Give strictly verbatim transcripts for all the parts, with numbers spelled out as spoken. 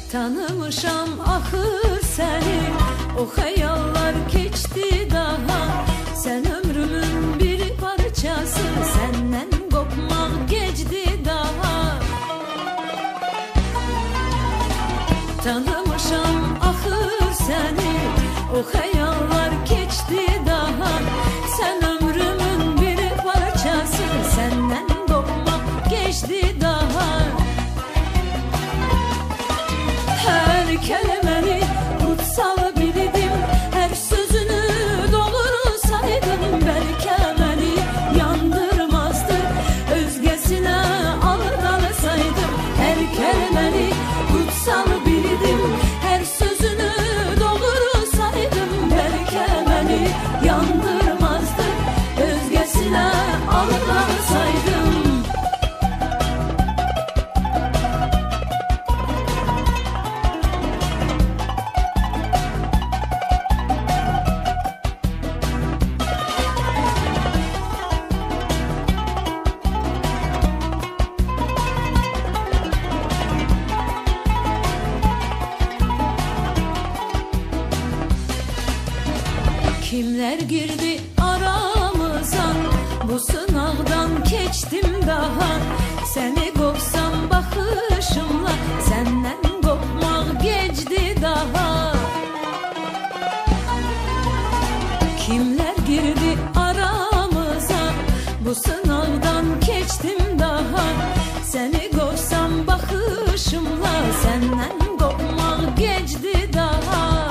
Tanımışam axır səni, o xəyallar keçdi daha. Sən ömrümün bir parçası, səndən qopmaq gecdi daha. Tanımışam axır səni, o xəyallar keçdi daha. Sən ömrümün bir parçası, səndən qopmaq gecdi daha. Hər kəlməni kutsal bildim, hər sözünü doğru saydım. Bəlkə məni yandırmazdı, özgəsinə aldansaydım. Hər kəlməni kutsal bildim, hər sözünü doğru saydım. Bəlkə məni yandırmazdı, özgəsinə aldansaydım. Kimler girdi aramıza, bu sınavdan geçtim daha. Seni kopsam bakışımla, senden kopmak geçti daha. Kimler girdi aramıza, bu sınavdan geçtim daha. Seni kopsam bakışımla, senden kopmak geçti daha.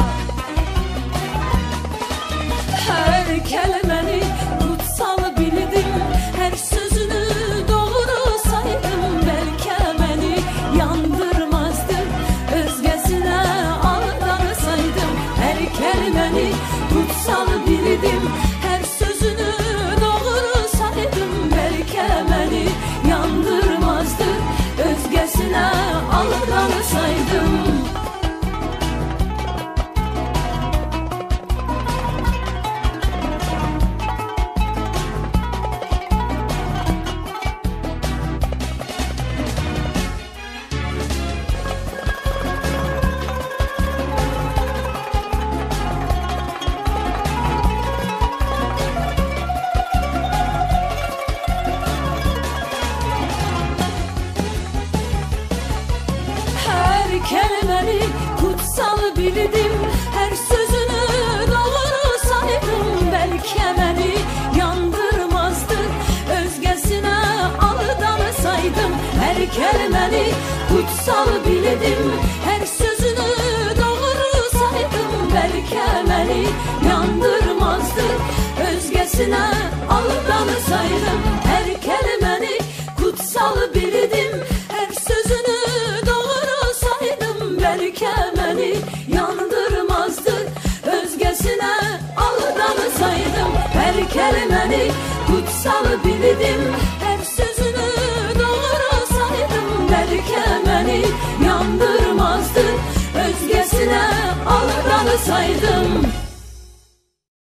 Hər kəlməni kutsal bildim, hər sözünü doğru saydım. Bəlkə məni yandırmazdı, özgəsinə aldansaydım. Hər kəlməni kutsal bildim, hər sözünü doğru saydım. Bəlkə məni yandırmazdı, özgəsinə aldansaydım. Kəlməni kutsal bildim, hər sözünü doğru saydım. Bəlkə məni yandırmazdı, özgəsinə aldansaydım. Hər kəlməni kutsal bildim, hər sözünü doğru saydım. Bəlkə məni yandırmazdı, özgəsinə aldansaydım. Hər kəlməni kutsal bildim, hər sözünü bəlkə məni yandırmazdı, özgəsinə aldansaydım. Hər kəlməni kutsal bildim, hər sözünü doğru saydım. Bəlkə məni yandırmazdı, özgəsinə aldansaydım.